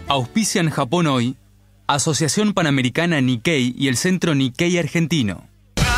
Auspician Japón Hoy, Asociación Panamericana Nikkei y el Centro Nikkei Argentino.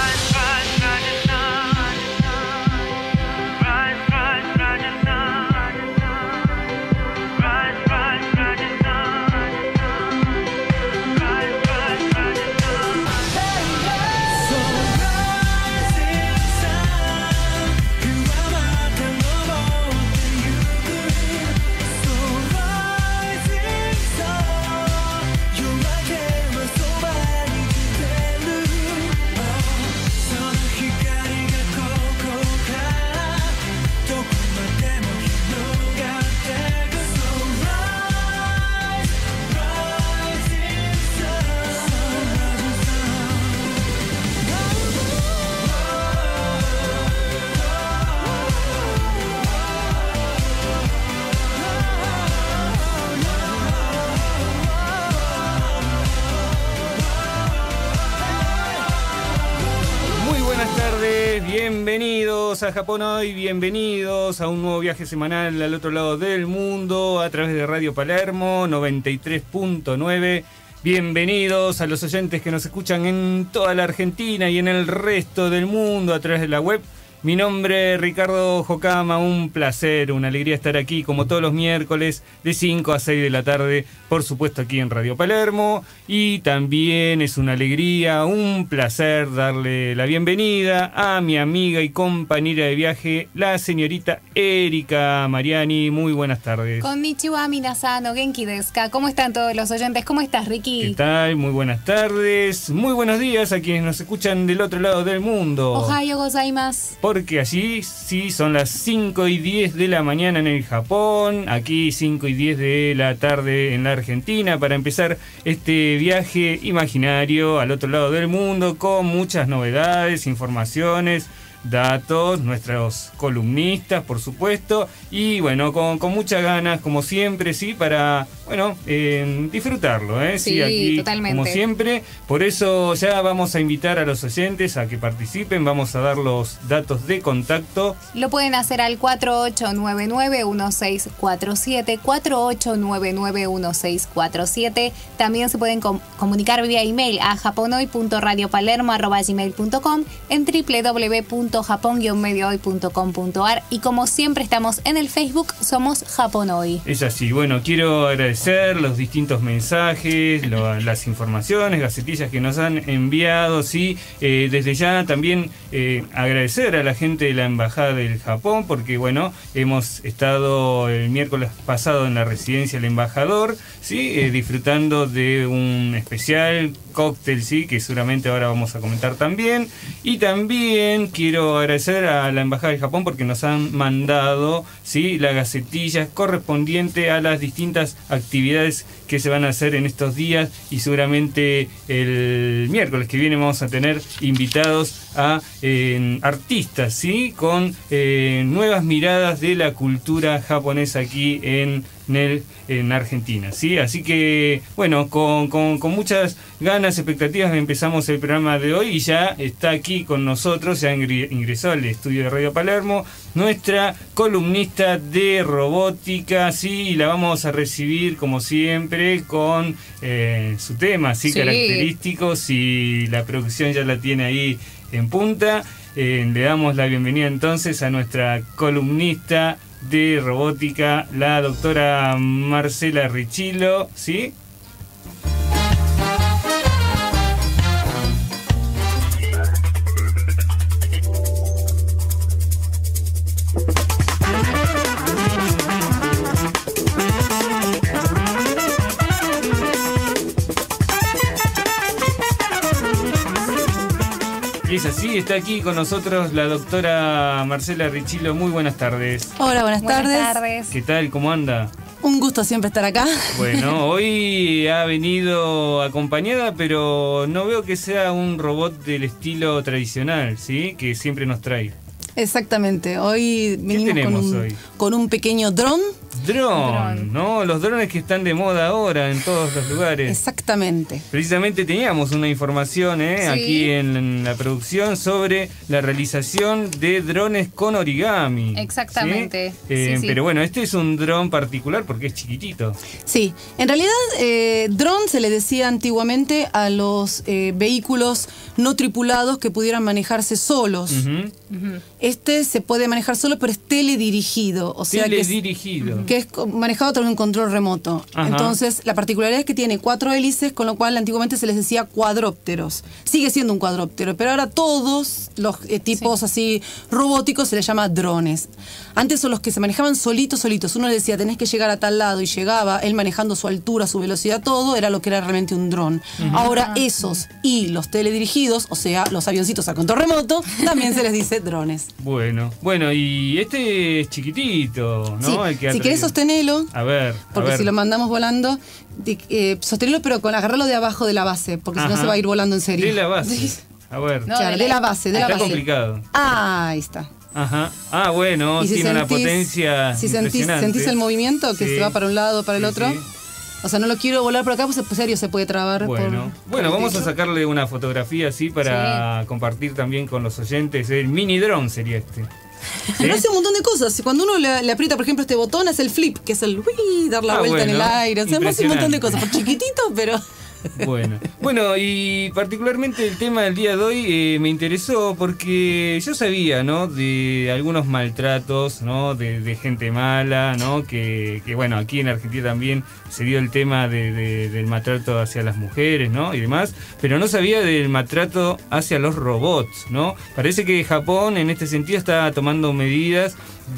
Bienvenidos a Japón Hoy, bienvenidos a un nuevo viaje semanal al otro lado del mundo a través de Radio Palermo 93.9. Bienvenidos a los oyentes que nos escuchan en toda la Argentina y en el resto del mundo a través de la web. Mi nombre es Ricardo Jocama, un placer, una alegría estar aquí como todos los miércoles de 5 a 6 de la tarde, por supuesto aquí en Radio Palermo, y también es una alegría, un placer darle la bienvenida a mi amiga y compañera de viaje, la señorita Erika Mariani. Muy buenas tardes. Konnichiwa minasan, o genki desu ka. ¿Cómo están todos los oyentes? ¿Cómo estás, Ricky? ¿Qué tal? Muy buenas tardes, muy buenos días a quienes nos escuchan del otro lado del mundo. Ohayo gozaimasu. Porque allí sí son las 5 y 10 de la mañana en el Japón, aquí 5 y 10 de la tarde en la Argentina, para empezar este viaje imaginario al otro lado del mundo con muchas novedades, informaciones, datos, nuestros columnistas, por supuesto, y bueno, con muchas ganas, como siempre, sí, para, bueno, disfrutarlo, sí, aquí, totalmente. como siempre. Por eso ya vamos a invitar a los oyentes a que participen, vamos a dar los datos de contacto. Lo pueden hacer al 4899-1647, 4899-1647. También se pueden comunicar vía email a japonoy.radiopalermo@gmail.com, en www.japon-mediohoy.com.ar, y como siempre estamos en el Facebook, somos Japón Hoy. Es así. Bueno, quiero agradecer los distintos mensajes, las informaciones, gacetillas que nos han enviado, sí. Desde ya también agradecer a la gente de la Embajada del Japón, porque bueno, hemos estado el miércoles pasado en la residencia del embajador, sí, disfrutando de un especial cóctel, sí, que seguramente ahora vamos a comentar también. Y también quiero agradecer a la Embajada del Japón porque nos han mandado, sí, la gacetilla correspondiente a las distintas actividades que se van a hacer en estos días, y seguramente el miércoles que viene vamos a tener invitados a artistas, ¿sí? Con nuevas miradas de la cultura japonesa aquí en Argentina, ¿sí? Así que, bueno, con muchas ganas, expectativas, empezamos el programa de hoy, y ya está aquí con nosotros, ya ingresó al estudio de Radio Palermo, nuestra columnista de robótica, sí, y la vamos a recibir como siempre con su tema, sí, característico. Si la producción ya la tiene ahí en punta, le damos la bienvenida entonces a nuestra columnista de robótica, la doctora Marcela Richilo, ¿sí? Y es así, está aquí con nosotros la doctora Marcela Richilo. Muy buenas tardes. Hola, buenas tardes. tardes. ¿Qué tal? ¿Cómo anda? Un gusto siempre estar acá. Bueno, hoy ha venido acompañada, pero no veo que sea un robot del estilo tradicional, ¿sí? Que siempre nos trae. Exactamente. Hoy venimos con un pequeño dron. Dron, ¿no? Los drones que están de moda ahora en todos los lugares. Exactamente. Precisamente teníamos una información aquí en la producción sobre la realización de drones con origami. Exactamente. ¿Sí? Pero bueno, este es un dron particular porque es chiquitito. Sí, en realidad dron se le decía antiguamente a los vehículos no tripulados que pudieran manejarse solos. Este se puede manejar solo, pero es teledirigido. O sea, teledirigido. Que es manejado a través de un control remoto. Ajá. Entonces, la particularidad es que tiene 4 hélices, con lo cual antiguamente se les decía cuadrópteros. Sigue siendo un cuadróptero, pero ahora todos los tipos así robóticos se les llama drones. Antes son los que se manejaban solitos. Uno le decía, tenés que llegar a tal lado, y llegaba, él manejando su altura, su velocidad, todo, era lo que era realmente un dron. Ahora esos y los teledirigidos, o sea, los avioncitos a control remoto, también se les dice drones. Bueno, y este es chiquitito, ¿no? Sí, El que si querés sostenelo, a ver. porque si lo mandamos volando, sostenelo pero con agarrarlo de abajo de la base, porque si no se va a ir volando en serio. De la base. A ver. No, Claro, de la base, de la Está base. complicado. Ah, ahí está. Ajá. Ah, bueno, Y si tiene una sentís- potencia Si impresionante. sentís el movimiento que Sí. se va para un lado, para el Sí, otro. sí. O sea, no lo quiero volar por acá, pues en serio se puede trabar. Bueno, por el vamos a techo. sacarle una fotografía así para compartir también con los oyentes. El mini dron sería este. ¿Sí? Pero hace un montón de cosas. Cuando uno le aprieta, por ejemplo, este botón, hace el flip, que es el dar la vuelta en el bueno, aire. O sea, hace un montón de impresionante. cosas. Por chiquitito, pero... Bueno, y particularmente el tema del día de hoy me interesó porque yo sabía, ¿no? De algunos maltratos, ¿no? De gente mala, ¿no? Que bueno, aquí en Argentina también se dio el tema del maltrato hacia las mujeres, ¿no? Y demás, pero no sabía del maltrato hacia los robots, ¿no? Parece que Japón en este sentido está tomando medidas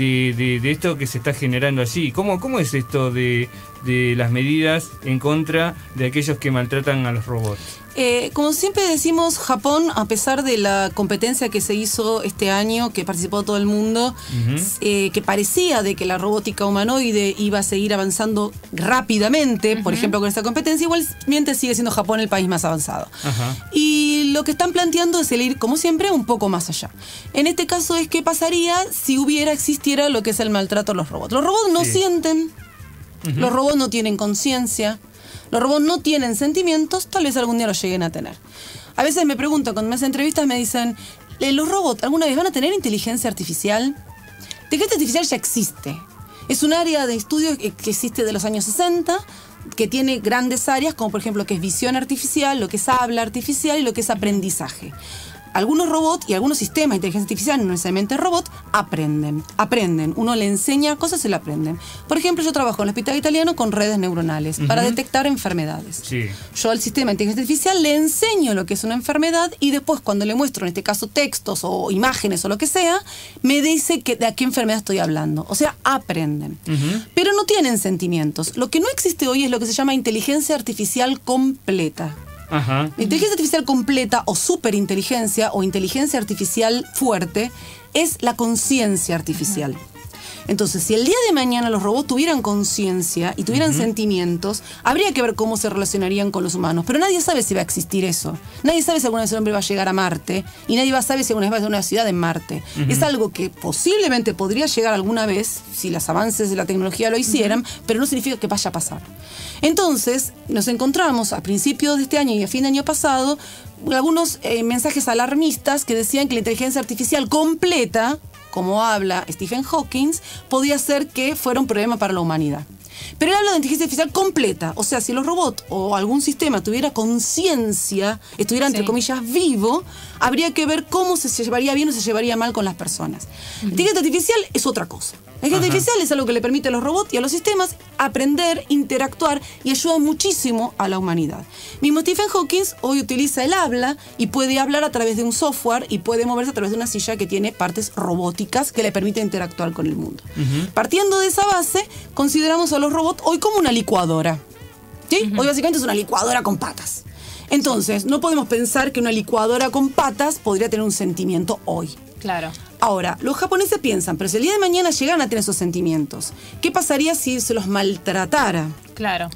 de esto que se está generando allí. ¿Cómo es esto de las medidas en contra de aquellos que maltratan a los robots? Como siempre decimos, Japón, a pesar de la competencia que se hizo este año, que participó todo el mundo, que parecía de que la robótica humanoide iba a seguir avanzando rápidamente, por ejemplo, con esta competencia, igualmente sigue siendo Japón el país más avanzado. Ajá. Y lo que están planteando es el ir, como siempre, un poco más allá. En este caso es qué pasaría si existiera lo que es el maltrato a los robots. Los robots no sienten, los robots no tienen conciencia, los robots no tienen sentimientos, tal vez algún día los lleguen a tener. A veces me preguntan, cuando me hacen entrevistas, me dicen, ¿los robots alguna vez van a tener inteligencia artificial? La inteligencia artificial ya existe. Es un área de estudio que existe de los años 60, que tiene grandes áreas, como por ejemplo lo que es visión artificial, lo que es habla artificial y lo que es aprendizaje. Algunos robots y algunos sistemas de inteligencia artificial, no necesariamente robot, aprenden. Uno le enseña cosas y lo aprenden. Por ejemplo, yo trabajo en el hospital italiano con redes neuronales para detectar enfermedades. Sí. Yo al sistema de inteligencia artificial le enseño lo que es una enfermedad y después cuando le muestro, en este caso, textos o imágenes o lo que sea, me dice de a qué enfermedad estoy hablando. O sea, aprenden. Pero no tienen sentimientos. Lo que no existe hoy es lo que se llama inteligencia artificial completa. Ajá. La inteligencia artificial completa o superinteligencia o inteligencia artificial fuerte es la conciencia artificial. Entonces, si el día de mañana los robots tuvieran conciencia y tuvieran sentimientos, habría que ver cómo se relacionarían con los humanos. Pero nadie sabe si va a existir eso. Nadie sabe si alguna vez el hombre va a llegar a Marte y nadie va a saber si alguna vez va a ser una ciudad en Marte. Es algo que posiblemente podría llegar alguna vez si los avances de la tecnología lo hicieran, pero no significa que vaya a pasar. Entonces, nos encontramos a principios de este año y a fin de año pasado algunos mensajes alarmistas que decían que la inteligencia artificial completa, como habla Stephen Hawking, podía ser que fuera un problema para la humanidad. Pero él habla de inteligencia artificial completa, o sea, si los robots o algún sistema tuviera conciencia, estuviera entre comillas vivo, habría que ver cómo se llevaría bien o se llevaría mal con las personas. La inteligencia artificial es otra cosa. La inteligencia artificial es algo que le permite a los robots y a los sistemas aprender, interactuar y ayuda muchísimo a la humanidad. Mismo Stephen Hawking hoy utiliza el habla y puede hablar a través de un software y puede moverse a través de una silla que tiene partes robóticas que le permiten interactuar con el mundo. Partiendo de esa base, consideramos a los robots hoy como una licuadora. ¿Sí? Hoy básicamente es una licuadora con patas. Entonces, no podemos pensar que una licuadora con patas podría tener un sentimiento hoy. Claro. Ahora, los japoneses piensan, pero si el día de mañana llegan a tener esos sentimientos, ¿qué pasaría si se los maltratara? Claro.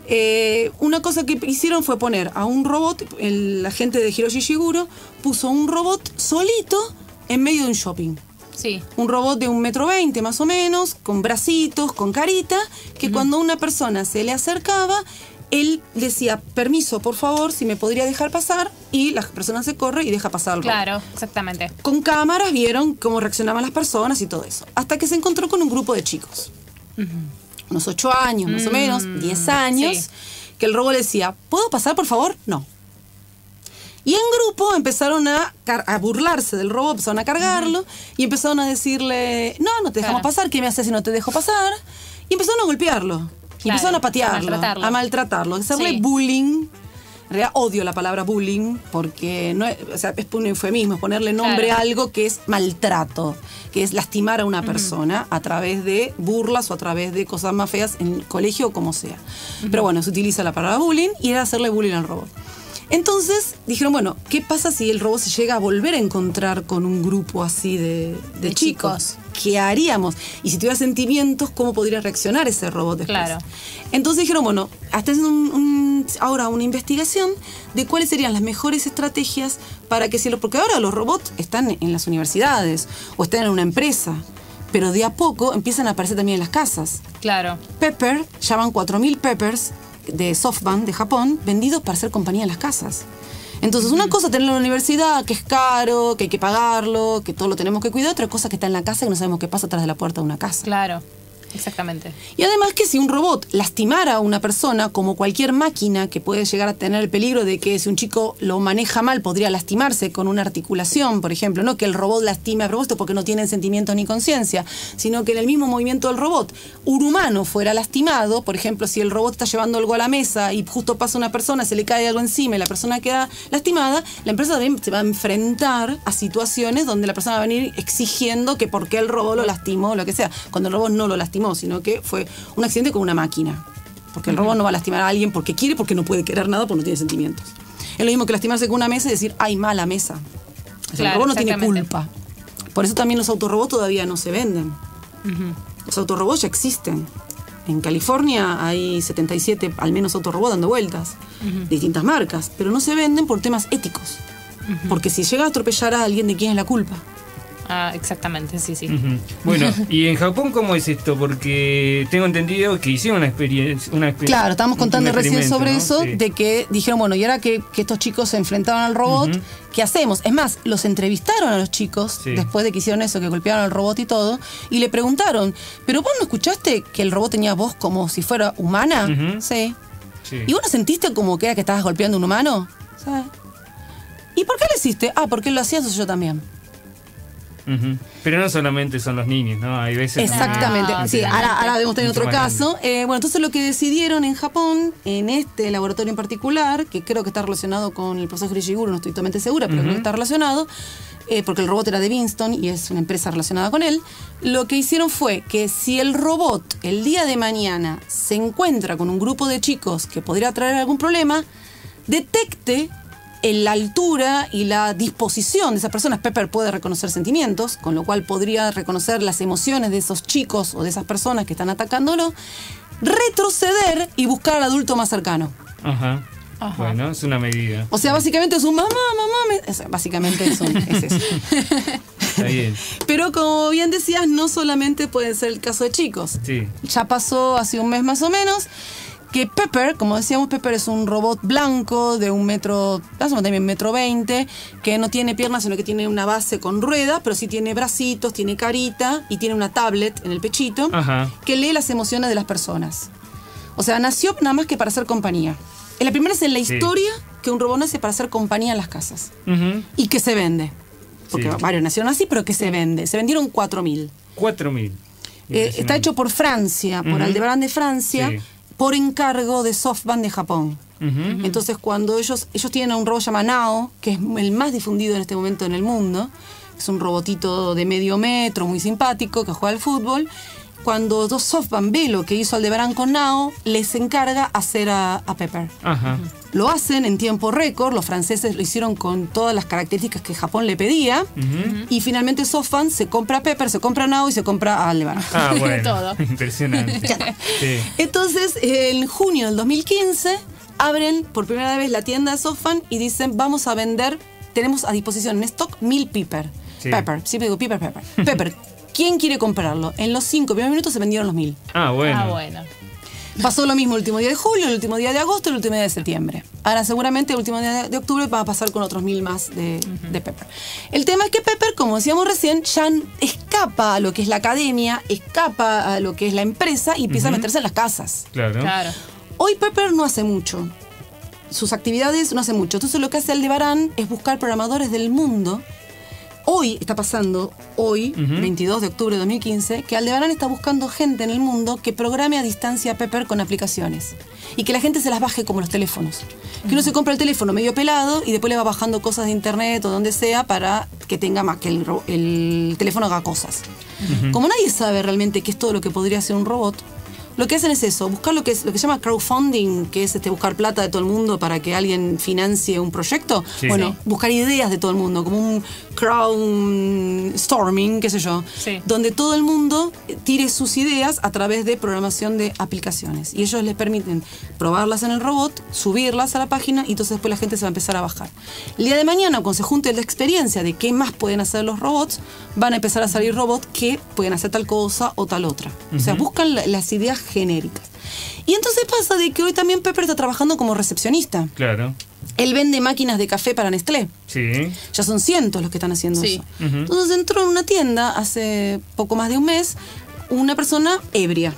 Una cosa que hicieron fue poner a un robot, la gente de Hiroshi Shiguro puso un robot solito en medio de un shopping. Sí. Un robot de 1,20 m más o menos, con bracitos, con carita, que cuando una persona se le acercaba, él decía, permiso, por favor, si me podría dejar pasar, y la persona se corre y deja pasar al robot. Claro, exactamente. Con cámaras vieron cómo reaccionaban las personas y todo eso. Hasta que se encontró con un grupo de chicos. Unos 8 años, más o menos, 10 años, sí. que el robot le decía, ¿puedo pasar, por favor? No. Y en grupo empezaron a burlarse del robot, empezaron a cargarlo y empezaron a decirle, no te dejamos pasar, ¿qué me haces si no te dejo pasar? Y empezaron a golpearlo. Y empezaron a patearlo, a maltratarlo, a hacerle bullying. En realidad odio la palabra bullying porque no es, o sea, es un eufemismo, es ponerle nombre a algo que es maltrato, que es lastimar a una persona a través de burlas o a través de cosas más feas en el colegio o como sea. Pero bueno, se utiliza la palabra bullying y era hacerle bullying al robot. Entonces dijeron, bueno, ¿qué pasa si el robot se llega a volver a encontrar con un grupo así de chicos? ¿Qué haríamos? Y si tuviera sentimientos, ¿cómo podría reaccionar ese robot después? Claro. Entonces dijeron, bueno, hasta haciendo ahora una investigación de cuáles serían las mejores estrategias para que porque ahora los robots están en las universidades o están en una empresa, pero de a poco empiezan a aparecer también en las casas. Claro. Pepper, llaman 4.000 Peppers de SoftBank de Japón, vendidos para hacer compañía en las casas. Entonces, una cosa tenerlo en la universidad, que es caro, que hay que pagarlo, que todo lo tenemos que cuidar, otra cosa que está en la casa y no sabemos qué pasa atrás de la puerta de una casa. Claro, exactamente. Y además que si un robot lastimara a una persona, como cualquier máquina que puede llegar a tener el peligro de que si un chico lo maneja mal podría lastimarse con una articulación, por ejemplo, no que el robot lastime a propósito porque no tienen sentimientos ni conciencia, sino que en el mismo movimiento del robot, un humano fuera lastimado, por ejemplo, si el robot está llevando algo a la mesa y justo pasa una persona, se le cae algo encima y la persona queda lastimada, la empresa también se va a enfrentar a situaciones donde la persona va a venir exigiendo que por qué el robot lo lastimó o lo que sea, cuando el robot no lo lastimó, sino que fue un accidente con una máquina. Porque el robot no va a lastimar a alguien porque quiere, porque no puede querer nada, porque no tiene sentimientos. Es lo mismo que lastimarse con una mesa y decir, ay, mala mesa. O sea, el robot no tiene culpa. Por eso también los autorrobots todavía no se venden. Los autorrobots ya existen. En California hay 77, al menos, autorrobots dando vueltas, de distintas marcas, pero no se venden por temas éticos. Porque si llega a atropellar a alguien, ¿de quién es la culpa? Ah, exactamente, sí. Bueno, ¿y en Japón cómo es esto? Porque tengo entendido que hicieron una experiencia. Claro, estábamos contando recién sobre eso, Sí. de que dijeron, bueno, y ahora que estos chicos se enfrentaban al robot, ¿qué hacemos? Es más, los entrevistaron a los chicos, después de que hicieron eso, que golpearon al robot y todo, y le preguntaron, ¿pero vos no escuchaste que el robot tenía voz como si fuera humana? Sí. ¿Y vos no sentiste como que era que estabas golpeando a un humano? Sí. ¿Y por qué lo hiciste? Ah, porque lo hacías yo también. Pero no solamente son los niños, ¿no? Hay veces... Exactamente. Sí, ahora debemos tener otro caso. Bueno, entonces lo que decidieron en Japón, en este laboratorio en particular, que creo que está relacionado con el profesor Hirishiguro, no estoy totalmente segura, pero creo que está relacionado, porque el robot era de Winston y es una empresa relacionada con él, lo que hicieron fue que si el robot el día de mañana se encuentra con un grupo de chicos que podría traer algún problema, detecte la altura y la disposición de esas personas. Pepper puede reconocer sentimientos, con lo cual podría reconocer las emociones de esos chicos o de esas personas que están atacándolo, retroceder y buscar al adulto más cercano. Bueno, es una medida. O sea, básicamente es un mamá. Básicamente es eso. Está bien. Pero como bien decías, no solamente puede ser el caso de chicos. Sí. Ya pasó hace un mes más o menos que Pepper, como decíamos, Pepper es un robot blanco de 1 metro, también 1,20 m, que no tiene piernas, sino que tiene una base con rueda, pero sí tiene bracitos, tiene carita y tiene una tablet en el pechito que lee las emociones de las personas. O sea, nació nada más que para hacer compañía. Es la primera vez en la historia que un robot nace para hacer compañía en las casas. Y que se vende. Porque varios nacieron así, pero que se vende. Se vendieron 4.000. 4.000. Está hecho por Francia, por Aldebaran de Francia, por encargo de SoftBank de Japón. Entonces, cuando ellos tienen un robot llamado Nao, que es el más difundido en este momento en el mundo, es un robotito de medio metro, muy simpático, que juega al fútbol. Cuando SoftBank ve lo que hizo Aldebaran con Nao, les encarga hacer a Pepper. Lo hacen en tiempo récord, los franceses lo hicieron con todas las características que Japón le pedía, y finalmente SoftBank se compra a Pepper, se compra a Nao y se compra a Aldebaran. Bueno, todo. Impresionante. Entonces, en junio del 2015, abren por primera vez la tienda de SoftBank y dicen, vamos a vender, tenemos a disposición en stock 1.000 Pepper. Sí. Pepper, siempre digo Pepper. Pepper, ¿quién quiere comprarlo? En los 5 primeros minutos se vendieron los 1000. Ah, bueno. Ah, bueno. Pasó lo mismo el último día de julio, el último día de agosto y el último día de septiembre. Ahora seguramente el último día de octubre va a pasar con otros 1000 más de Pepper. El tema es que Pepper, como decíamos recién, ya escapa a lo que es la academia, escapa a lo que es la empresa y empieza a meterse en las casas. Claro. Claro. Hoy Pepper no hace mucho. Sus actividades no hace mucho. Entonces lo que hace Aldebarán es buscar programadores del mundo. Hoy está pasando, 22 de octubre de 2015, que Aldebarán está buscando gente en el mundo que programe a distancia Pepper con aplicaciones. Y que la gente se las baje como los teléfonos. Que uno se compra el teléfono medio pelado y después le va bajando cosas de internet o donde sea para que tenga más, que el teléfono haga cosas. Como nadie sabe realmente qué es todo lo que podría hacer un robot, lo que hacen es eso, buscar lo que se llama crowdfunding, que es buscar plata de todo el mundo para que alguien financie un proyecto. Sí. Bueno, buscar ideas de todo el mundo, como un crowdstorming, qué sé yo, Sí. donde todo el mundo tire sus ideas a través de programación de aplicaciones. Y ellos les permiten probarlas en el robot, subirlas a la página y entonces después la gente se va a empezar a bajar. El día de mañana, cuando se junte la experiencia de qué más pueden hacer los robots, van a empezar a salir robots que pueden hacer tal cosa o tal otra. O sea, buscan las ideas genéricas. Y entonces pasa de que hoy también Pepper está trabajando como recepcionista. Claro. Él vende máquinas de café para Nestlé. Sí. Ya son cientos los que están haciendo Sí. eso. Entonces entró en una tienda hace poco más de un mes una persona ebria.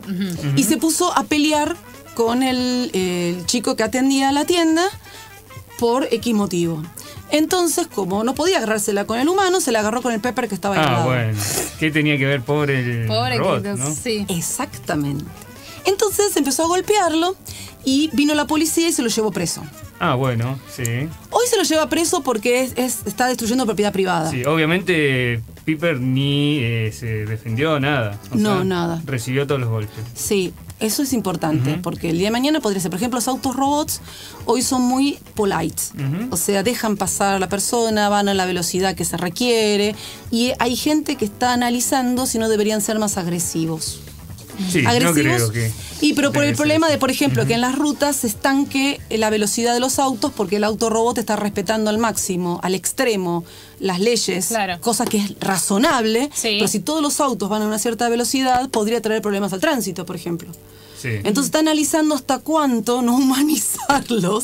Y se puso a pelear con el chico que atendía la tienda por X motivo. Entonces, como no podía agarrársela con el humano, se la agarró con el Pepper que estaba ahí al Ah, lado. bueno. ¿Qué tenía que ver por el Pobre robot, que no? sí. Exactamente. Entonces empezó a golpearlo y vino la policía y se lo llevó preso. Ah, bueno, sí. Hoy se lo lleva preso porque está destruyendo propiedad privada. Sí, obviamente Piper ni se defendió nada. O No, sea, nada. Recibió todos los golpes. Sí, eso es importante, porque el día de mañana podría ser, por ejemplo, los autos robots hoy son muy polite, o sea, dejan pasar a la persona, van a la velocidad que se requiere, y hay gente que está analizando si no deberían ser más agresivos. Sí, no creo que... Pero por el debe ser problema así. de, por ejemplo, que en las rutas se estanque la velocidad de los autos porque el autorobot está respetando al máximo, al extremo, las leyes, Claro. cosa que es razonable, Sí. pero si todos los autos van a una cierta velocidad, podría traer problemas al tránsito, por ejemplo. Sí. Entonces está analizando hasta cuánto no humanizarlos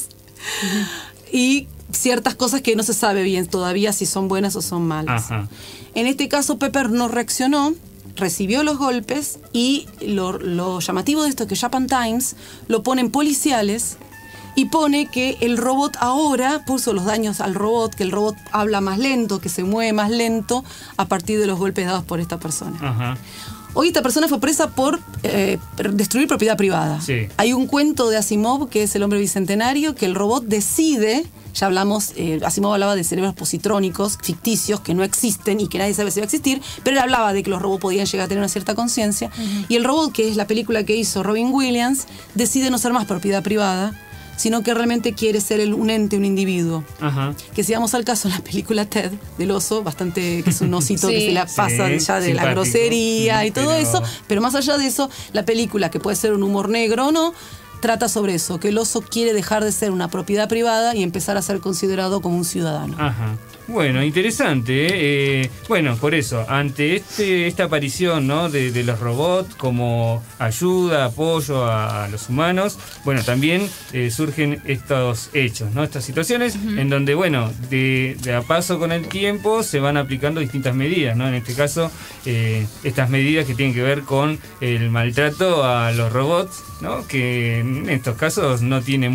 y ciertas cosas que no se sabe bien todavía si son buenas o son malas. Ajá. En este caso Pepper no reaccionó, recibió los golpes y lo llamativo de esto es que Japan Times lo ponen policiales y pone que el robot ahora puso los daños al robot, que el robot habla más lento, que se mueve más lento a partir de los golpes dados por esta persona. Ajá. Hoy esta persona fue presa por destruir propiedad privada. Sí. Hay un cuento de Asimov, que es El hombre bicentenario, que el robot decide, ya hablamos, Asimov hablaba de cerebros positrónicos ficticios que no existen y que nadie sabe si va a existir, pero él hablaba de que los robots podían llegar a tener una cierta conciencia. Y el robot, que es la película que hizo Robin Williams, decide no ser más propiedad privada, sino que realmente quiere ser un ente, un individuo. Ajá. Que si vamos al caso en la película Ted, del oso, bastante, que es un osito que Sí. se la pasa Sí, ya de la simpático. grosería y todo Pero- eso, pero más allá de eso, la película, que puede ser un humor negro o no, trata sobre eso, que el oso quiere dejar de ser una propiedad privada y empezar a ser considerado como un ciudadano. Ajá. Bueno, interesante. Bueno, por eso, ante esta aparición, ¿no?, de los robots como ayuda, apoyo a los humanos, bueno, también surgen estos hechos, ¿no?, estas situaciones en donde, bueno, de a paso con el tiempo se van aplicando distintas medidas, ¿no? En este caso, estas medidas que tienen que ver con el maltrato a los robots, ¿no?, que en estos casos no tienen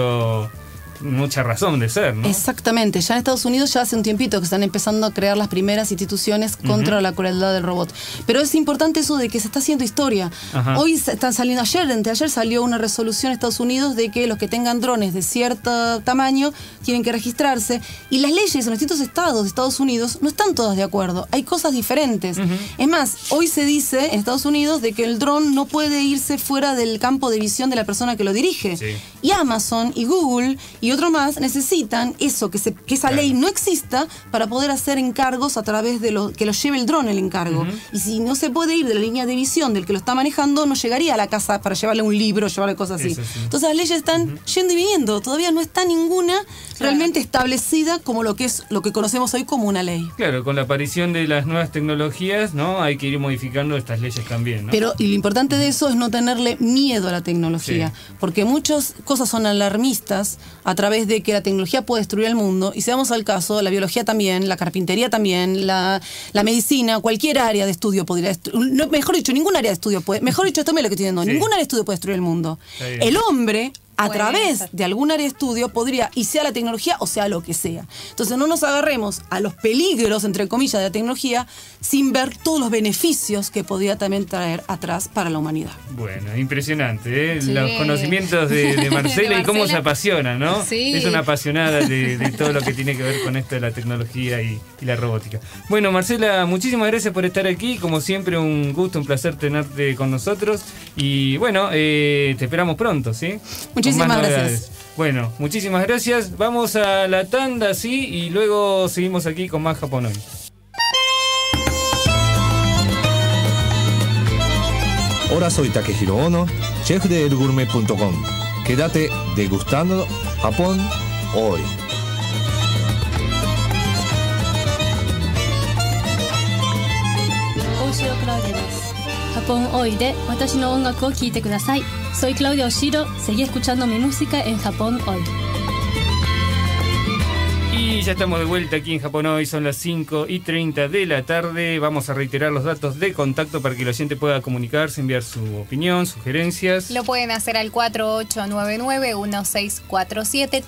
mucha razón de ser, ¿no? Exactamente, ya en Estados Unidos ya hace un tiempito que están empezando a crear las primeras instituciones contra la crueldad del robot. Pero es importante eso de que se está haciendo historia. Ajá. Hoy están saliendo, anteayer salió una resolución en Estados Unidos de que los que tengan drones de cierto tamaño tienen que registrarse. Y las leyes en los distintos estados de Estados Unidos no están todas de acuerdo. Hay cosas diferentes. Es más, hoy se dice en Estados Unidos de que el dron no puede irse fuera del campo de visión de la persona que lo dirige. Sí. Y Amazon y Google y y otros más necesitan eso, que esa ley no exista para poder hacer encargos a través de que lo lleve el dron el encargo. Y si no se puede ir de la línea de visión del que lo está manejando, no llegaría a la casa para llevarle un libro, llevarle cosas así. Sí. Entonces las leyes están yendo y viniendo, todavía no está ninguna realmente establecida como lo que conocemos hoy como una ley. Claro, con la aparición de las nuevas tecnologías, ¿no? Hay que ir modificando estas leyes también, ¿no? Pero y lo importante de eso es no tenerle miedo a la tecnología, porque muchas cosas son alarmistas a través de que la tecnología puede destruir el mundo, y si vamos al caso, la biología también, la carpintería también, la medicina, cualquier área de estudio podría destruir, mejor dicho, ningún área de estudio puede, mejor dicho, esto es lo que estoy diciendo, ningún área de estudio puede destruir el mundo. El hombre, a través de algún área de estudio, podría, y sea la tecnología o sea lo que sea. Entonces no nos agarremos a los peligros, entre comillas, de la tecnología sin ver todos los beneficios que podría también traer atrás para la humanidad. Bueno, impresionante, ¿eh? Sí. Los conocimientos de Marcela y cómo se apasiona, ¿no? Sí. Es una apasionada de todo lo que tiene que ver con esto de la tecnología y la robótica. Bueno, Marcela, muchísimas gracias por estar aquí. Como siempre, un gusto, un placer tenerte con nosotros. Y bueno, te esperamos pronto, ¿sí? Muchísimas gracias. Bueno, muchísimas gracias. Vamos a la tanda, sí, y luego seguimos aquí con más Japón Hoy. Hola, soy Takehiro Ono, chef de elgourmet.com. Quédate degustando Japón hoy. 大城クラウディです。Japón Hoy de 私の音楽を聴いてください。Soy Claudia Oshiro, seguí escuchando mi música en Japón Hoy. Y ya estamos de vuelta aquí en Japón Hoy, son las 5:30 de la tarde. Vamos a reiterar los datos de contacto para que el oyente pueda comunicarse, enviar su opinión, sugerencias. Lo pueden hacer al 4899-1647,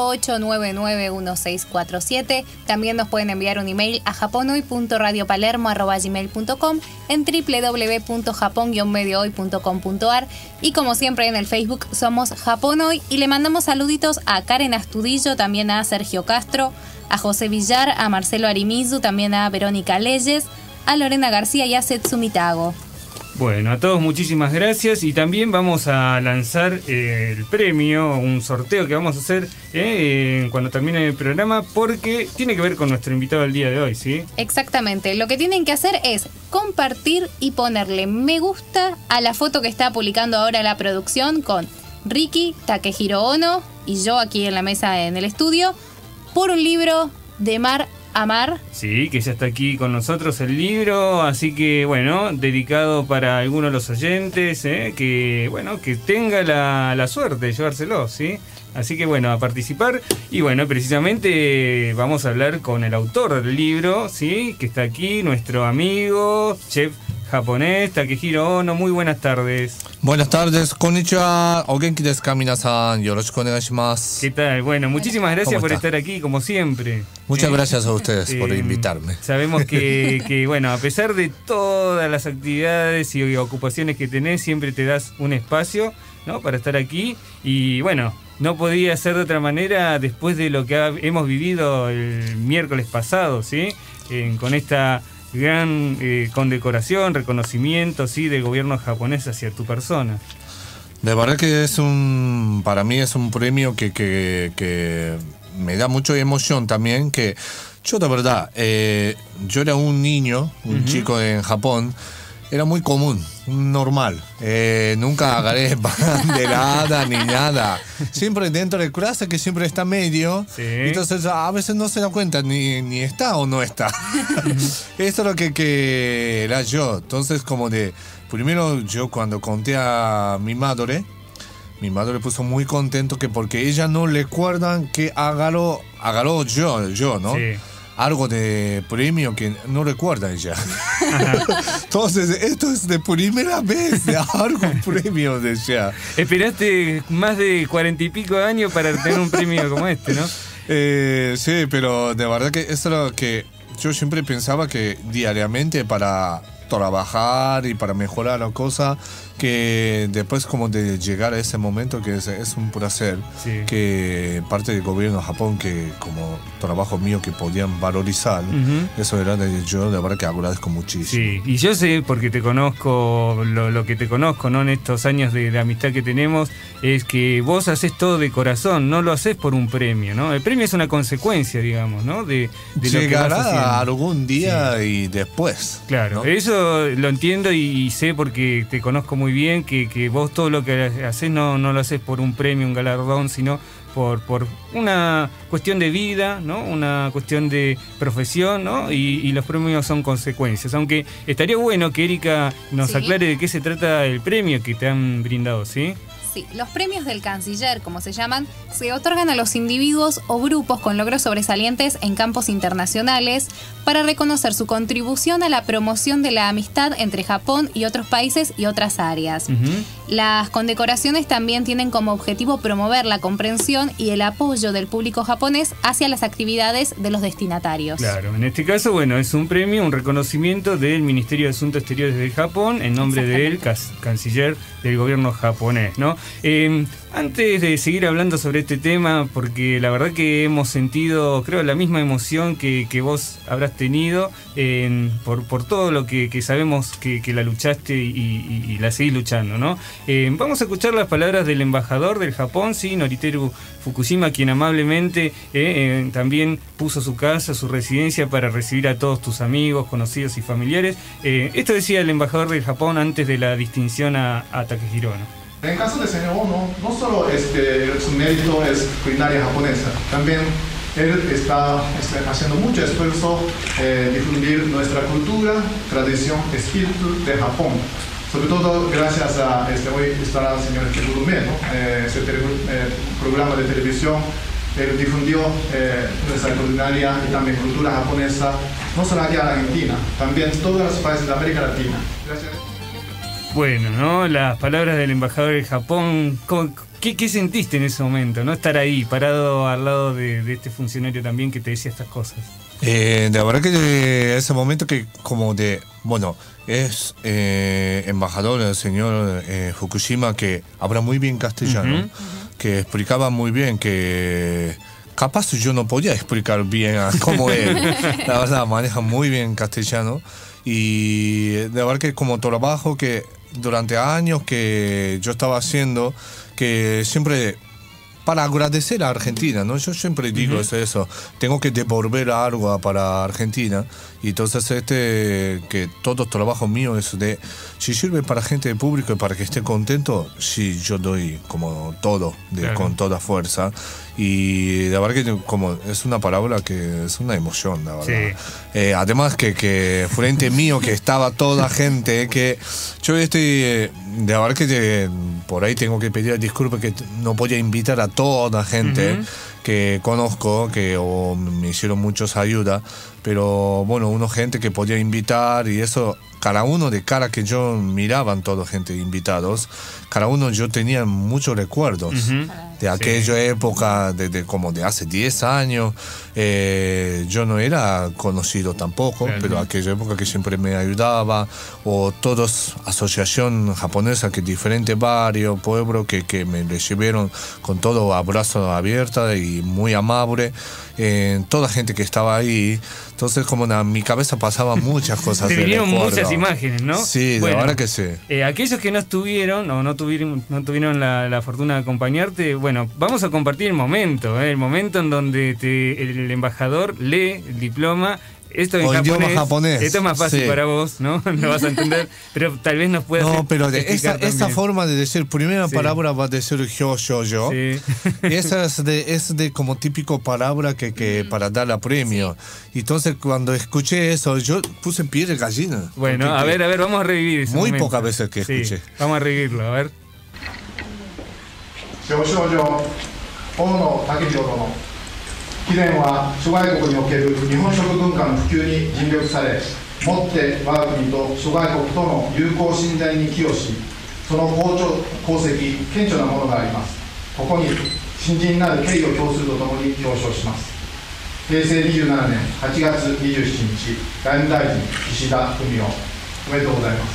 4899-1647. También nos pueden enviar un email a japonhoy.radiopalermo@gmail.com, en www.japon-mediohoy.com.ar, y como siempre en el Facebook somos Japón Hoy, y le mandamos saluditos a Karen Astudillo, también a Sergio Castro, a José Villar, a Marcelo Arimizu, también a Verónica Leyes, a Lorena García y a Setsumi Tago. Bueno, a todos muchísimas gracias, y también vamos a lanzar el premio, un sorteo que vamos a hacer cuando termine el programa, porque tiene que ver con nuestro invitado del día de hoy, ¿sí? Exactamente, lo que tienen que hacer es compartir y ponerle me gusta a la foto que está publicando ahora la producción con Ricky, Takehiro Ono y yo aquí en la mesa en el estudio, por un libro de Mar a Mar. Sí, que ya está aquí con nosotros el libro, así que bueno, dedicado para algunos de los oyentes, que bueno, que tenga la suerte de llevárselo, ¿sí? Así que bueno, a participar. Y bueno, precisamente vamos a hablar con el autor del libro, ¿sí? Que está aquí, nuestro amigo, chef japonés, Takehiro Ono. Muy buenas tardes. Buenas tardes, konnichiwa, o genki desu ka, minasan, yoroshiku onegaishimasu. ¿Qué tal? Bueno, muchísimas gracias ¿Cómo por está? estar aquí, como siempre. Muchas gracias a ustedes por invitarme. Sabemos que, bueno, a pesar de todas las actividades y ocupaciones que tenés, siempre te das un espacio, ¿no?, para estar aquí. Y bueno, no podía ser de otra manera después de lo que hemos vivido el miércoles pasado, ¿sí? Con esta gran condecoración, reconocimiento, sí, del gobierno japonés hacia tu persona. De verdad que para mí es un premio que me da mucha emoción también, que yo de verdad, yo era un niño, un chico en Japón, era muy común, normal, nunca agarré banderada ni nada, siempre dentro de clase, que siempre está medio, sí. Entonces a veces no se da cuenta ni está o no está. Eso es lo que era yo. Entonces, como primero yo cuando conté a mi madre puso muy contento, que porque ella no recuerdan que agarró yo, ¿no? Sí. Algo de premio que no recuerda ella. Entonces, esto es de primera vez de algo premio de ella. Esperaste más de 40 y pico años para tener un premio como este, ¿no? Sí, pero de verdad que eso es lo que yo siempre pensaba, que diariamente para trabajar y para mejorar la cosa, que después como de llegar a ese momento que es un placer, Sí. que parte del gobierno de Japón, que como trabajo mío que podían valorizar, eso era yo de verdad que agradezco muchísimo. Sí, y yo sé, porque te conozco, lo que te conozco, ¿no? En estos años de amistad que tenemos, es que vos haces todo de corazón, no lo haces por un premio, ¿no? El premio es una consecuencia, digamos, ¿no? De lo que vas Llegará haciendo. algún día y después. Claro, ¿no? eso lo entiendo y sé porque te conozco muy bien que vos todo lo que haces no lo haces por un premio, un galardón, sino por una cuestión de vida, ¿no? Una cuestión de profesión, ¿no? Y los premios son consecuencias. Aunque estaría bueno que Erika nos Sí. aclare de qué se trata el premio que te han brindado, ¿sí? Sí, los premios del canciller, como se llaman, se otorgan a los individuos o grupos con logros sobresalientes en campos internacionales para reconocer su contribución a la promoción de la amistad entre Japón y otros países y otras áreas. Las condecoraciones también tienen como objetivo promover la comprensión y el apoyo del público japonés hacia las actividades de los destinatarios. Claro, en este caso, bueno, es un premio, un reconocimiento del Ministerio de Asuntos Exteriores de Japón en nombre del canciller del gobierno japonés, ¿no? Antes de seguir hablando sobre este tema, porque la verdad que hemos sentido, creo, la misma emoción que vos habrás tenido por todo lo que sabemos que la luchaste y la seguís luchando, ¿no? Vamos a escuchar las palabras del embajador del Japón, sí, Noriteru Fukushima, quien amablemente también puso su casa, su residencia para recibir a todos tus amigos, conocidos y familiares. Esto decía el embajador del Japón antes de la distinción a Takehiro, ¿no? En el caso de señor Ono, no solo su mérito es culinaria japonesa, también él está haciendo mucho esfuerzo difundir nuestra cultura, tradición, espíritu de Japón. Sobre todo gracias a hoy estará el señor Gourmet, ¿no? Ese programa de televisión. Él difundió nuestra culinaria y también cultura japonesa, no solo aquí en Argentina, también en todos los países de América Latina. Gracias. Bueno, ¿no? Las palabras del embajador del Japón, ¿qué sentiste en ese momento? ¿No? Estar ahí, parado al lado de este funcionario también que te decía estas cosas. De verdad que ese momento que como de, bueno, es embajador el señor Fukushima, que habla muy bien castellano, que explicaba muy bien que capaz yo no podía explicar bien como él. La verdad, maneja muy bien castellano. Y de verdad que como trabajo que durante años que yo estaba haciendo, que siempre para agradecer a Argentina, ¿no? Yo siempre digo eso, tengo que devolver algo para Argentina. Y entonces que todo trabajo mío es de, si sirve para gente de público y para que esté contento, sí, yo doy como todo, Claro. con toda fuerza. Y la verdad que como es una palabra que es una emoción, la verdad. Sí. Además que frente mío que estaba toda gente, que yo estoy, la verdad que por ahí tengo que pedir disculpas que no podía invitar a toda gente que conozco, o me hicieron muchas ayudas, pero bueno, una gente que podía invitar y eso, cada uno de cara que yo miraban toda gente invitados, cada uno yo tenía muchos recuerdos de aquella época, como de hace 10 años. Yo no era conocido tampoco, Claro. pero aquella época que siempre me ayudaba, o todos asociación japonesa, que diferentes barrios, pueblos que me recibieron con todo abrazo abierto y muy amable, toda gente que estaba ahí. Entonces como en mi cabeza pasaban muchas cosas. Te de vinieron recuerdo. muchas imágenes, ¿no? Sí, Bueno, la verdad que sí. Aquellos que no estuvieron o no tuvieron la fortuna de acompañarte, bueno, vamos a compartir el momento en donde el embajador lee el diploma. Esto en O idioma japonés, japonés. esto es más fácil Sí. para vos, ¿no? Lo vas a entender, pero tal vez nos puedas No, pero de explicar esa también. forma de decir, primera Sí. palabra va a decir yo. Sí. Y esa es de como típico palabra que para dar a premio. Y entonces cuando escuché eso, yo puse piel de gallina. Bueno, Porque a ver, vamos a revivir ese muy momento. pocas veces que Sí, escuché. vamos a revivirlo, a ver. 表彰状大野武弘殿貴殿は諸外国における日本食文化の普及に尽力されもって我が国と諸外国との友好親善に寄与しその功績顕著なものがあります。ここに新人なる敬意を表するとともに表彰します。平成27年8月27日外務大臣岸田文雄おめでとうございます。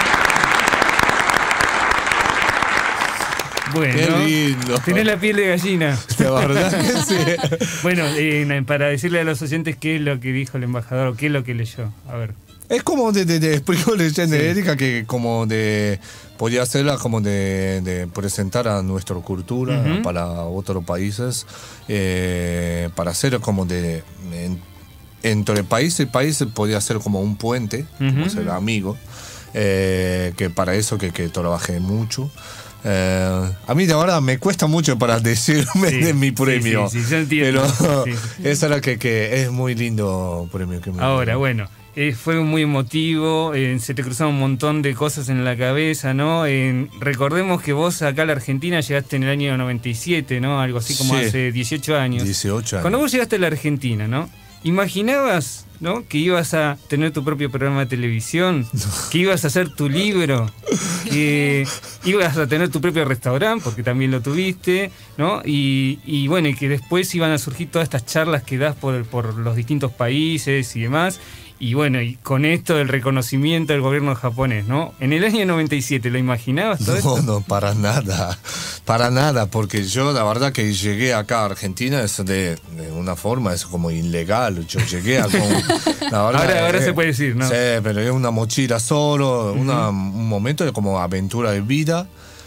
Bueno, Qué lindo. tenés la piel de gallina. La verdad que sí. Bueno, para decirle a los oyentes qué es lo que dijo el embajador o qué es lo que leyó. A ver. Es como de explico leyenda de Erika que como de podía hacerla como de presentar a nuestra cultura para otros países, para hacer como de entre país y país podía ser como un puente, como ser amigo, que para eso que trabajé mucho. A mí de ahora me cuesta mucho para decirme de mi premio, sí, yo entiendo. pero Sí. eso era que es muy lindo premio que me Ahora, dieron. bueno, fue muy emotivo, se te cruzaron un montón de cosas en la cabeza, ¿no? Recordemos que vos acá a la Argentina llegaste en el año 97, ¿no? Algo así como Sí. hace 18 años. 18 años. Cuando vos llegaste a la Argentina, ¿no? ¿Imaginabas, ¿no?, que ibas a tener tu propio programa de televisión? Que ibas a hacer tu libro, que ibas a tener tu propio restaurante, porque también lo tuviste, ¿no? Y bueno, y que después iban a surgir todas estas charlas que das por los distintos países y demás. Y bueno, y con esto del reconocimiento del gobierno japonés, ¿no? En el año 97, ¿lo imaginabas todo esto? No, para nada, porque yo la verdad que llegué acá a Argentina es de una forma, es como ilegal, yo llegué a la verdad, Ahora se puede decir, ¿no? Sí, pero es una mochila solo, un momento de como aventura de vida.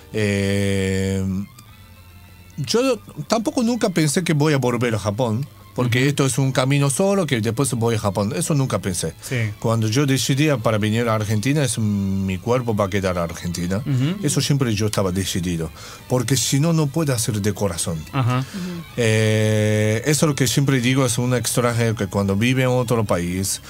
Yo tampoco nunca pensé que voy a volver a Japón. Porque esto es un camino solo que después voy a Japón. Eso nunca pensé. Sí. Cuando yo decidí para venir a Argentina, es mi cuerpo va a quedar a Argentina. Eso siempre yo estaba decidido. Porque si no, no puedo hacer de corazón. Ajá. Eso es lo que siempre digo, es un extranjero que cuando vive en otro país,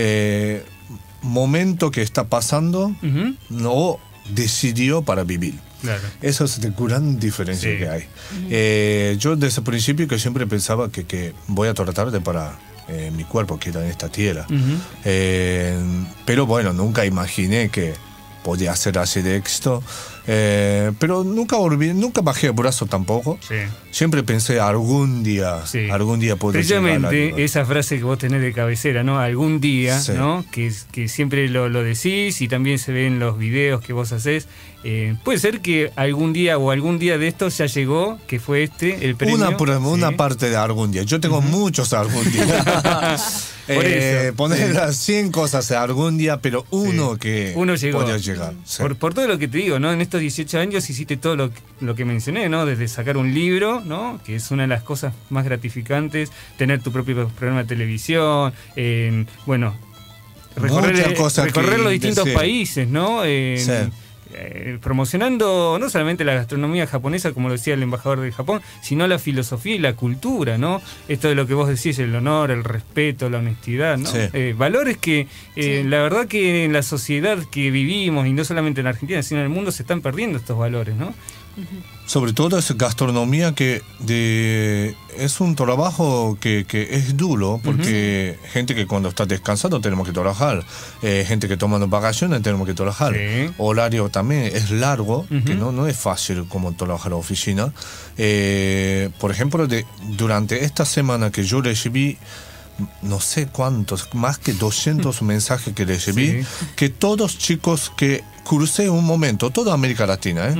momento que está pasando, no decidió para vivir. Claro. Esa es la gran diferencia Sí. que hay. Yo desde el principio que siempre pensaba que voy a tratar de para mi cuerpo queda en esta tierra. Pero bueno, nunca imaginé que podía ser así de éxito. Pero nunca bajé el brazo tampoco. Sí. Siempre pensé algún día poder llegar a Precisamente algo. esa frase que vos tenés de cabecera, ¿no? Algún día, Sí. ¿no? Que siempre lo decís y también se ve en los videos que vos hacés. Puede ser que algún día de estos ya llegó, que fue el premio. Una Sí. parte de algún día. Yo tengo muchos algún día. Por eso. Poner las 100 cosas de algún día, pero uno que Uno llegó. podía llegar. Sí. Por todo lo que te digo, ¿no? En estos 18 años hiciste todo lo que mencioné, ¿no? Desde sacar un libro, ¿no? Que es una de las cosas más gratificantes, tener tu propio programa de televisión, bueno, Muchas cosas recorrer que los distintos sí. países, ¿no? Sí. Promocionando no solamente la gastronomía japonesa, como lo decía el embajador de Japón, sino la filosofía y la cultura, ¿no? Esto de lo que vos decís, el honor, el respeto, la honestidad, ¿no? Sí. Valores que la verdad que en la sociedad que vivimos, y no solamente en Argentina, sino en el mundo, se están perdiendo estos valores, ¿no? Sobre todo es gastronomía que es un trabajo que es duro, porque gente que cuando está descansando tenemos que trabajar, gente que toma vacaciones tenemos que trabajar, Sí. horario también es largo, que no es fácil como trabajar en la oficina. Por ejemplo, durante esta semana que yo recibí no sé cuántos, más que 200 mensajes que recibí, que todos chicos que crucé un momento, toda América Latina,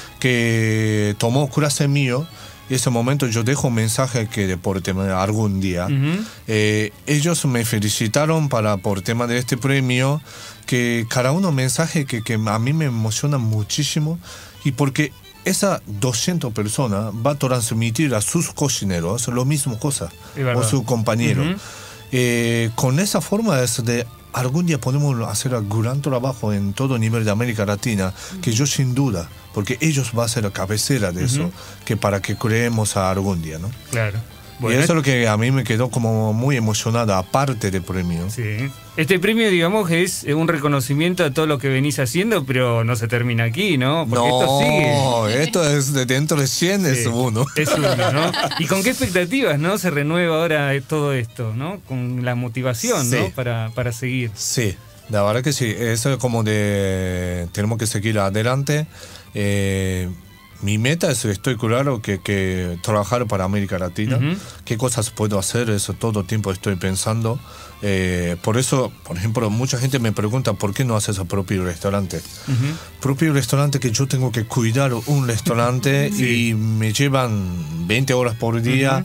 que tomó clase mío, y ese momento yo dejo un mensaje que por tema de algún día, ellos me felicitaron por tema de este premio, que cada uno mensaje que a mí me emociona muchísimo, y porque esa 200 personas va a transmitir a sus cocineros lo mismo cosa, o su compañero. Con esa forma es de algún día podemos hacer un gran trabajo en todo nivel de América Latina, que yo sin duda, porque ellos van a ser la cabecera de eso, que para que creemos a algún día, ¿no? Claro. Y eso es lo que a mí me quedó como muy emocionada, aparte del premio. Sí. Este premio, digamos, es un reconocimiento a todo lo que venís haciendo, pero no se termina aquí, ¿no? Porque esto sigue. Esto es de dentro de 100 es uno. Es uno, ¿no? ¿Y con qué expectativas, no? Se renueva ahora todo esto, ¿no? Con la motivación, Sí. ¿no? Para seguir. Sí, la verdad que sí. Eso es como tenemos que seguir adelante. mi meta es, estoy claro, que trabajar para América Latina. ¿Qué cosas puedo hacer? Eso todo el tiempo estoy pensando. Por eso, por ejemplo, mucha gente me pregunta ¿por qué no haces a propio restaurante? Propio restaurante que yo tengo que cuidar un restaurante y me llevan 20 horas por día.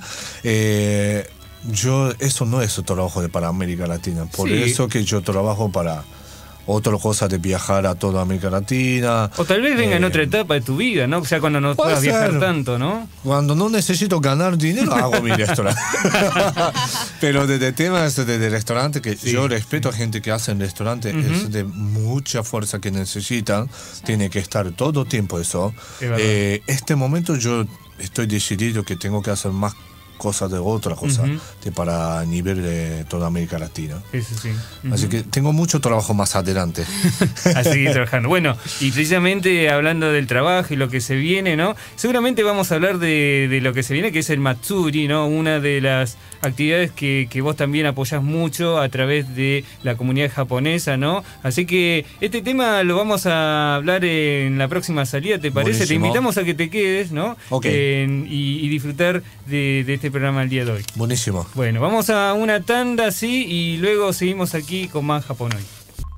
Eso no es trabajo para América Latina. Por eso que yo trabajo para otra cosa de viajar a toda América Latina. O tal vez venga en otra etapa de tu vida, ¿no? O sea, cuando no puedas viajar tanto, ¿no? Cuando no necesito ganar dinero, hago mi restaurante. Pero desde temas de restaurante, que yo respeto a gente que hace en restaurante, es de mucha fuerza que necesitan, tiene que estar todo el tiempo eso. Este momento yo estoy decidido que tengo que hacer más cosas de otra cosa para nivel de toda América Latina. Eso sí. Así que tengo mucho trabajo más adelante. A seguir trabajando. Bueno, y precisamente hablando del trabajo y lo que se viene, ¿no? Seguramente vamos a hablar de lo que se viene, que es el Matsuri, ¿no? Una de las actividades que vos también apoyás mucho a través de la comunidad japonesa, ¿no? Así que este tema lo vamos a hablar en la próxima salida, ¿te parece? Buenísimo. Te invitamos a que te quedes, ¿no? Y disfrutar de este programa el día de hoy. Buenísimo. Bueno, vamos a una tanda, sí, y luego seguimos aquí con más Japón Hoy.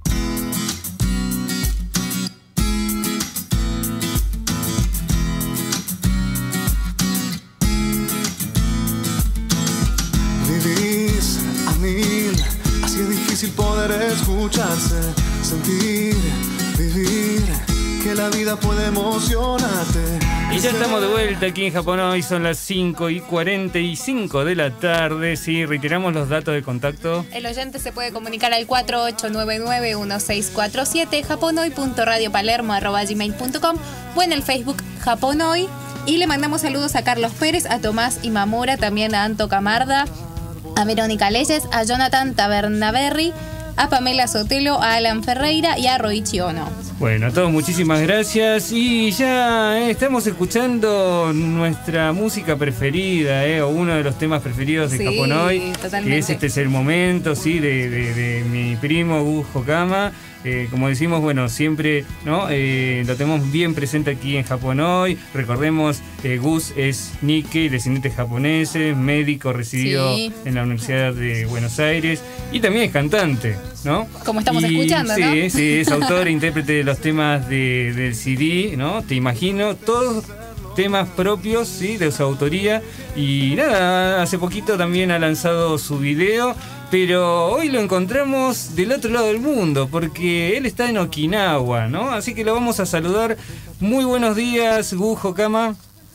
Vivís a mil, así es difícil poder escucharse, sentir, vivir, que la vida puede emocionarte. Y ya estamos de vuelta aquí en Japón Hoy, son las 5:45 de la tarde. Sí, reiteramos los datos de contacto. El oyente se puede comunicar al 4899-1647, japonhoy.radiopalermo@gmail.com o en el Facebook Japón Hoy. Y le mandamos saludos a Carlos Pérez, a Tomás Imamura, también a Anto Camarda, a Verónica Leyes, a Jonathan Tabernaberry, a Pamela Sotelo, a Alan Ferreira y a Roichi Ono. Bueno, a todos muchísimas gracias y ya estamos escuchando nuestra música preferida, o uno de los temas preferidos de Japón Hoy, totalmente. que es Este es el momento, sí, de mi primo Gus Hokama. Como decimos, bueno, siempre, ¿no? Lo tenemos bien presente aquí en Japón Hoy. Recordemos, Gus es Nikkei, descendiente japoneses, médico residido en la Universidad de Buenos Aires y también es cantante, ¿no? Como estamos escuchando, ¿no? Sí, es autor e intérprete de los temas del CD, ¿no? Te imagino, todos temas propios, sí, de su autoría. Y nada, hace poquito también ha lanzado su video, pero hoy lo encontramos del otro lado del mundo, porque él está en Okinawa, ¿no? Así que lo vamos a saludar. Muy buenos días, Gus Hokama.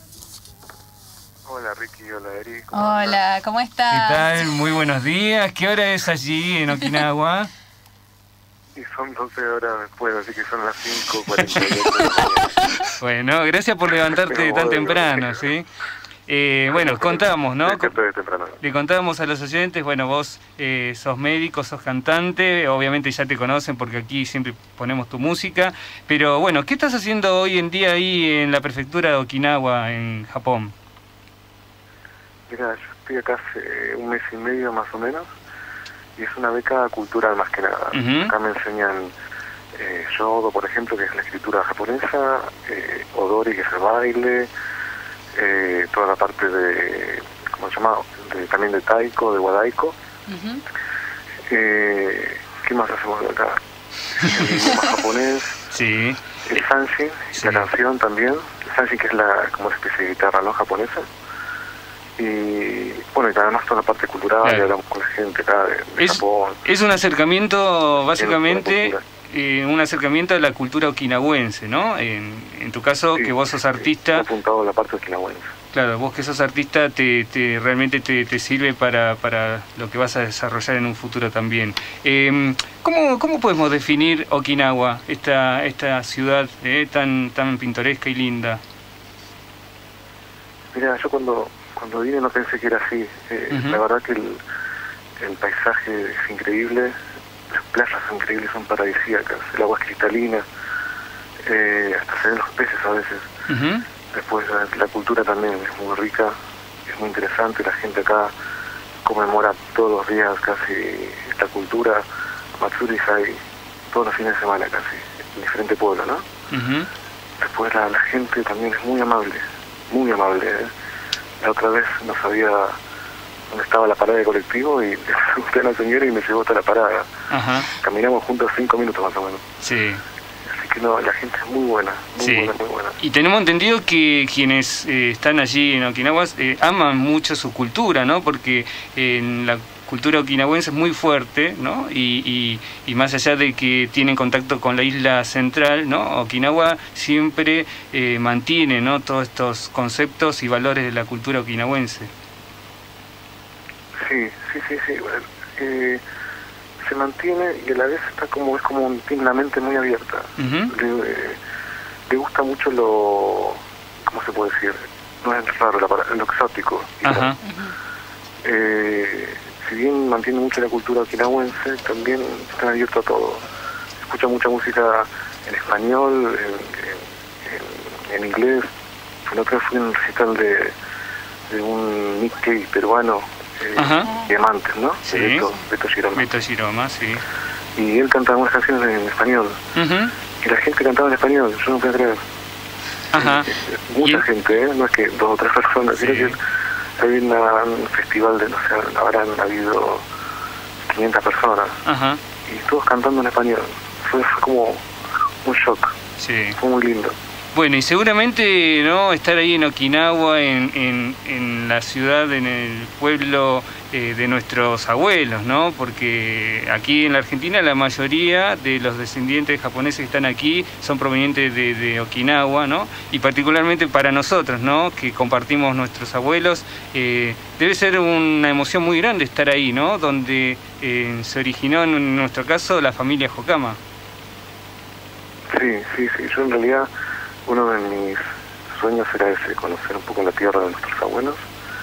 Hola Ricky, hola Eri. Hola, ¿cómo estás? ¿Qué tal? Muy buenos días. ¿Qué hora es allí en Okinawa? Y son 12 horas después, así que son las 5:48 de la mañana. Bueno, gracias por levantarte tan temprano, ¿sí? Bueno, contamos, ¿no? Le contábamos a los oyentes, bueno, vos sos médico, sos cantante, obviamente ya te conocen porque aquí siempre ponemos tu música, pero bueno, ¿qué estás haciendo hoy en día ahí en la prefectura de Okinawa, en Japón? Mira, yo estoy acá hace un mes y medio más o menos, y es una beca cultural más que nada. Acá me enseñan Yodo, por ejemplo, que es la escritura japonesa, Odori, que es el baile, toda la parte de, ¿cómo se llama? También de Taiko, de Wadaiko. ¿Qué más hacemos de acá? El idioma japonés, sí. El Sanshin, la canción también. El Sanshin, que es como una especie de guitarra, ¿no? Japonesa. Y bueno, y además toda la parte cultural, y hablamos con la gente acá de Japón. Es un acercamiento, básicamente, un acercamiento a la cultura okinawense, ¿no? En tu caso, que vos sos artista. Apuntado a la parte okinawense. Claro, vos que sos artista realmente te sirve para lo que vas a desarrollar en un futuro también. ¿Cómo podemos definir Okinawa, esta ciudad tan pintoresca y linda? Mira, yo cuando vine no pensé que era así. La verdad que el paisaje es increíble, las playas son increíbles, son paradisíacas, el agua es cristalina, hasta se ven los peces a veces. Después la cultura también es muy rica, es muy interesante, la gente acá conmemora todos los días casi esta cultura. Matsuris hay todos los fines de semana casi, en diferentes pueblos, ¿no? Después la gente también es muy amable, muy amable. La otra vez no sabía dónde estaba la parada de colectivo y le pregunté a la señora y me llevó hasta la parada. Ajá. Caminamos juntos 5 minutos más o menos. Sí. Así que no, la gente es muy buena, muy buena, muy buena. Y tenemos entendido que quienes están allí en Okinawa aman mucho su cultura, ¿no? Porque en la cultura okinawense es muy fuerte, ¿no? Y más allá de que tienen contacto con la isla central, ¿no? Okinawa siempre mantiene, ¿no? Todos estos conceptos y valores de la cultura okinawense. Sí. Bueno, se mantiene y a la vez está tiene la mente muy abierta. Le gusta mucho ¿cómo se puede decir? No es raro lo exótico. Ajá. Si bien mantiene mucho la cultura okinawense, también están abiertos a todo. Escucha mucha música en español, en inglés. La otra vez fui a un recital de un Nikkei peruano, Diamantes, ¿no? Sí. Beto Giroma. Beto Giroma, sí. Y él cantaba unas canciones en español. Y la gente cantaba en español, yo no puedo creer. Ajá. Mucha gente, no es que 2 o 3 personas, Sí. creo que había un festival de, no sé, habrán habido 500 personas. Ajá. Y todos cantando en español. Fue como un shock. Sí. Fue muy lindo. Bueno, y seguramente, ¿no?, estar ahí en Okinawa, en la ciudad, en el pueblo de nuestros abuelos, ¿no? Porque aquí en la Argentina la mayoría de los descendientes japoneses que están aquí son provenientes de Okinawa, ¿no? Y particularmente para nosotros, ¿no?, que compartimos nuestros abuelos, debe ser una emoción muy grande estar ahí, ¿no? Donde se originó, en nuestro caso, la familia Jokama. Sí. Yo en realidad, uno de mis sueños era ese, conocer un poco la tierra de nuestros abuelos,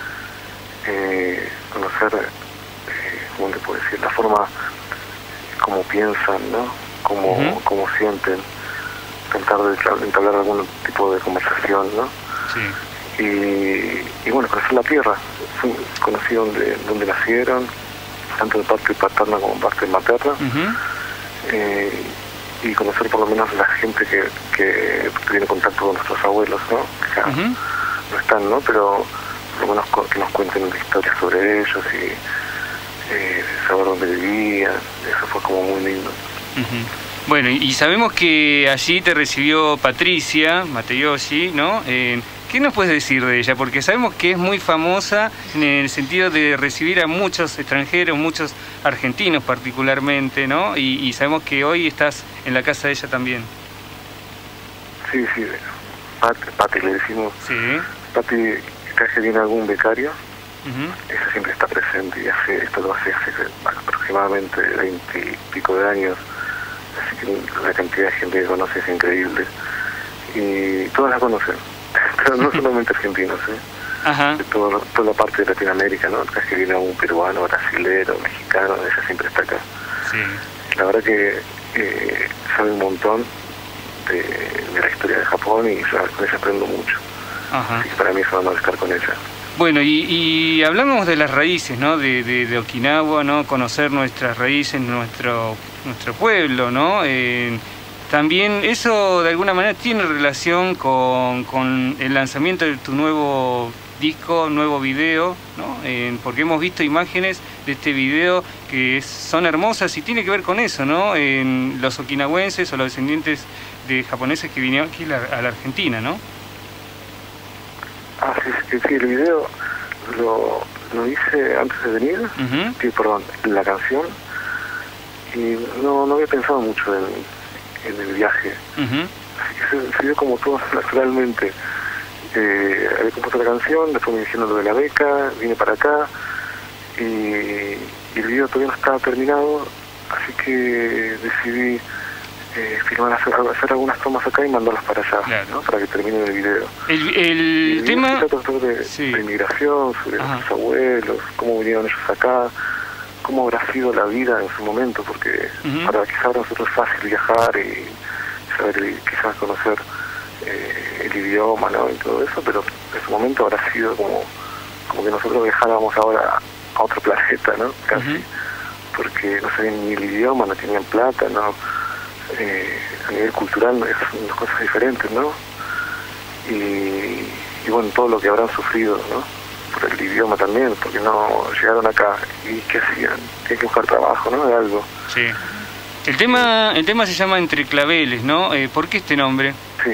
conocer, ¿cómo le puedo decir?, la forma como piensan, ¿no?, cómo sienten, tratar de entablar algún tipo de conversación, ¿no? Sí. Y bueno, conocer la tierra. Conocí dónde nacieron, tanto de parte paterna como de parte materna. Y conocer por lo menos la gente que tiene contacto con nuestros abuelos, ¿no? Que ya no están, ¿no? Pero por lo menos que nos cuenten historias sobre ellos y saber dónde vivían. Eso fue como muy lindo. Bueno, y sabemos que allí te recibió Patricia Mateyoshi, ¿no? ¿Qué nos puedes decir de ella? Porque sabemos que es muy famosa en el sentido de recibir a muchos extranjeros, muchos argentinos particularmente, ¿no? Y sabemos que hoy estás en la casa de ella también. Sí. Pati le decimos. Sí. Pati, cada que viene algún becario, ella siempre está presente y esto lo hace aproximadamente 20 y pico de años. Así que la cantidad de gente que conoce es increíble. Y todas la conocen. Pero no solamente argentinos, de toda la parte de Latinoamérica, ¿no? Cada que viene un peruano, brasilero, mexicano, ella siempre está acá. Sí. La verdad que sabe un montón de la historia de Japón y yo con ella aprendo mucho. Así que para mí es un honor estar con ella. Bueno, y hablamos de las raíces, ¿no? De Okinawa, ¿no? Conocer nuestras raíces, nuestro pueblo, ¿no? También eso de alguna manera tiene relación con el lanzamiento de tu nuevo disco, nuevo video, ¿no? Porque hemos visto imágenes de este video que son hermosas y tiene que ver con eso, ¿no? En los okinawenses o los descendientes de japoneses que vinieron aquí a la Argentina, ¿no? Sí, el video lo hice antes de venir, la canción, y no había pensado mucho en el viaje. Así que se dio como todo naturalmente. Había compuesto la canción, después me dijeron lo de la beca, vine para acá y el video todavía no estaba terminado, así que decidí filmar, hacer algunas tomas acá y mandarlas para allá, ¿no? Para que termine el video. El tema se trata de inmigración, sobre nuestros abuelos, cómo vinieron ellos acá, cómo habrá sido la vida en su momento, porque para quizás nosotros es fácil viajar y saber, quizás conocer el idioma, ¿no? Y todo eso, pero en su momento habrá sido como que nosotros viajáramos ahora a otro planeta, ¿no? Casi, porque no sabían ni el idioma, no tenían plata, ¿no? A nivel cultural son dos cosas diferentes, ¿no? y bueno, todo lo que habrán sufrido, ¿no? Por el idioma también, porque no llegaron acá y ¿qué hacían? Tienen que buscar trabajo, ¿no? De algo. Sí. El tema se llama Entre Claveles, ¿no? ¿Por qué este nombre? Sí.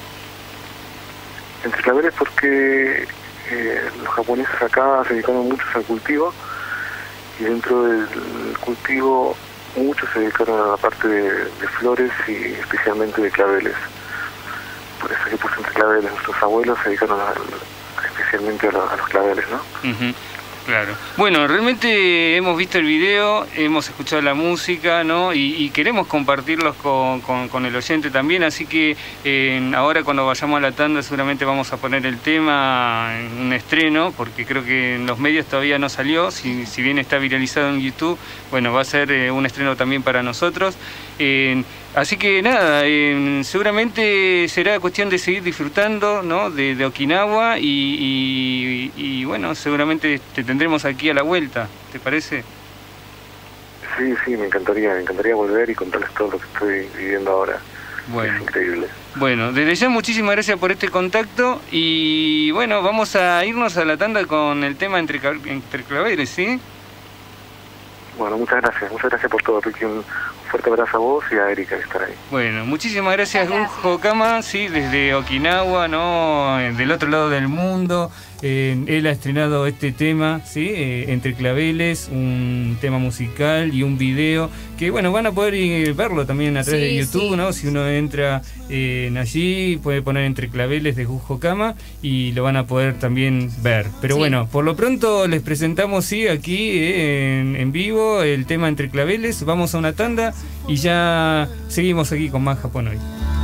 Entre Claveles porque los japoneses acá se dedicaron muchos al cultivo y dentro del cultivo muchos se dedicaron a la parte de flores y especialmente de claveles. Por eso que puse Entre Claveles. Nuestros abuelos se dedicaron especialmente a los claveles, ¿no? Uh-huh. Claro. Bueno, realmente hemos visto el video, hemos escuchado la música, ¿no? Y queremos compartirlos con el oyente también, así que ahora cuando vayamos a la tanda seguramente vamos a poner el tema en un estreno, porque creo que en los medios todavía no salió, si bien está viralizado en YouTube, bueno, va a ser un estreno también para nosotros. Así que nada, seguramente será cuestión de seguir disfrutando, ¿no? de Okinawa y bueno, seguramente te tendremos aquí a la vuelta, ¿te parece? Sí, me encantaría volver y contarles todo lo que estoy viviendo ahora. Bueno. Es increíble. Bueno, desde ya muchísimas gracias por este contacto y bueno, vamos a irnos a la tanda con el tema Entre Claveles, ¿sí? Bueno, muchas gracias por todo, Ricky. Un fuerte abrazo a vos y a Erika que está ahí. Bueno, muchísimas gracias, Gunjo Kama, sí, desde Okinawa, ¿no? Del otro lado del mundo. Él ha estrenado este tema, ¿sí? Entre Claveles, un tema musical y un video que, bueno, van a poder verlo también a través de YouTube, ¿no? Si uno entra allí, puede poner Entre Claveles de Gunjo Kama y lo van a poder también ver. Pero bueno, por lo pronto les presentamos, sí, aquí en vivo el tema Entre Claveles. Vamos a una tanda y ya seguimos aquí con más Japón Hoy.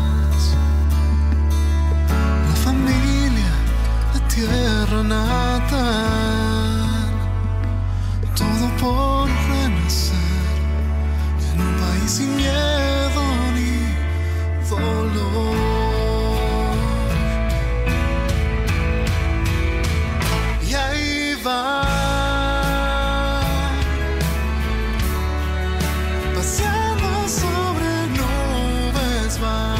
Tierra natal, todo por renacer en un país sin miedo ni dolor. Y ahí va, paseando sobre nubes van.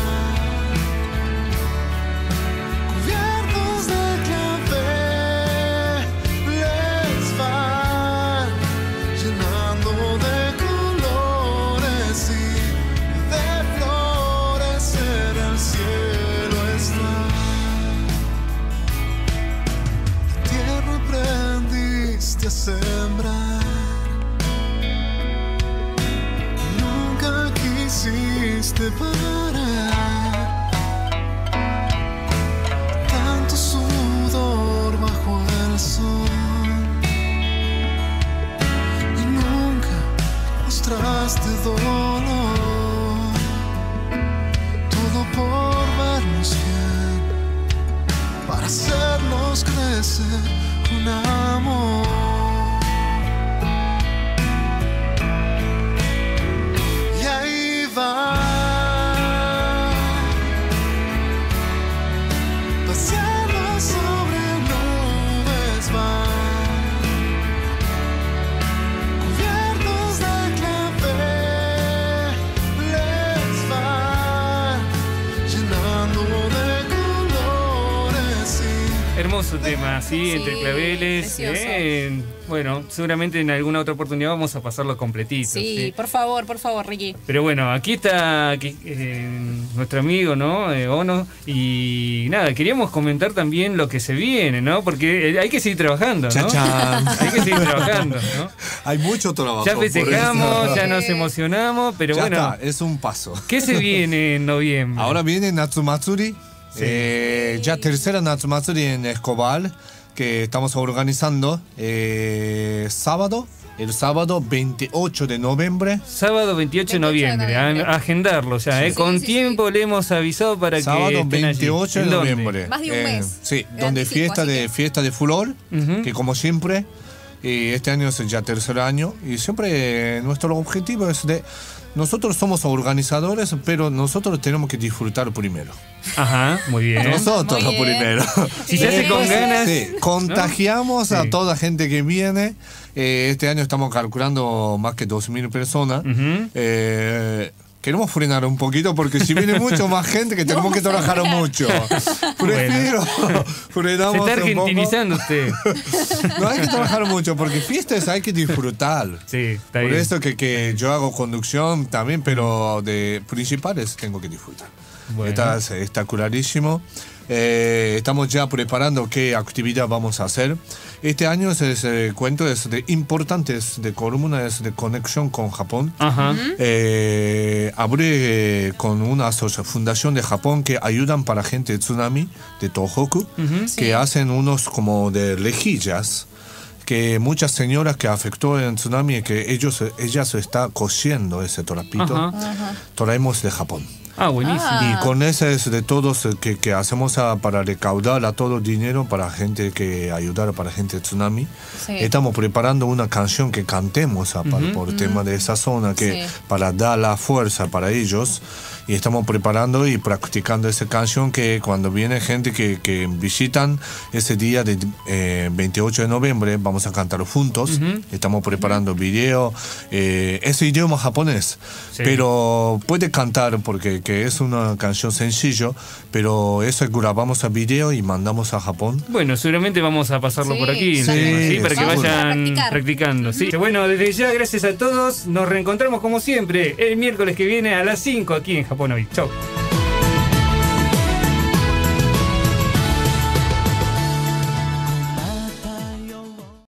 A sembrar, nunca quisiste parar, tanto sudor bajo el sol y nunca mostraste dolor, todo por vernos bien, para hacernos crecer con amor. Paseando sobre nubes van, cubiertos de claveles van, llenando de colores y... Hermoso tema, sí, Entre Claveles. Bueno, seguramente en alguna otra oportunidad vamos a pasarlo completito. Sí, por favor, Ricky. Pero bueno, aquí está nuestro amigo, ¿no? Ono. Y nada, queríamos comentar también lo que se viene, ¿no? Porque hay que seguir trabajando, ¿no? Chachán. Hay que seguir trabajando, ¿no? Hay mucho trabajo. Ya festejamos, ya nos emocionamos, pero ya bueno. Está, es un paso. ¿Qué se viene en noviembre? Ahora viene Natsumatsuri. Ya tercera Natsumatsuri en Escobar, que estamos organizando el sábado 28 de noviembre. Sábado 28 de noviembre. Agendarlo ya, con tiempo le hemos avisado para sábado que estén 28 allí. de noviembre. Más de un mes. Sí, donde fiesta de flor, que como siempre, este año es ya tercer año, y siempre nuestro objetivo es de... Nosotros somos organizadores, pero nosotros tenemos que disfrutar primero. Ajá, muy bien. Nosotros Muy bien. primero. Si se hace con ganas. Sí, contagiamos ¿no? a toda gente que viene. Este año estamos calculando más que 2.000 personas. Uh-huh. queremos frenar un poquito porque si viene mucho más gente que tenemos que trabajar mucho. Prefiero frenamos Se está un poco. argentinizando usted. No hay que trabajar mucho porque fiestas hay que disfrutar. Sí, está Por bien. eso que yo hago conducción también, pero de principales tengo que disfrutar. Bueno. Está clarísimo. Estamos ya preparando qué actividad vamos a hacer. Este año cuento es de importantes de columna, es de conexión con Japón. Ajá. Hablé con una fundación de Japón que ayudan para gente de tsunami de Tohoku, que hacen unos como de rejillas que muchas señoras que afectó en tsunami que ellas está cosiendo ese trapito. Ajá. Traemos de Japón. Ah, buenísimo. Y con ese es de todos que hacemos para recaudar a todo el dinero para gente que ayudar para gente de tsunami. Sí. Estamos preparando una canción que cantemos por tema de esa zona para dar la fuerza para ellos. Y estamos preparando y practicando esa canción que cuando viene gente que visitan ese día de 28 de noviembre vamos a cantar juntos. Estamos preparando video. Es idioma japonés, pero puede cantar porque que es una canción sencillo, pero eso grabamos a video y mandamos a Japón. Bueno, seguramente vamos a pasarlo Sí, por aquí, sí, para que vamos a vayan practicar. practicando. Sí. Bueno, desde ya, gracias a todos. Nos reencontramos como siempre el miércoles que viene a las 5 aquí en Japón Hoy. Chau.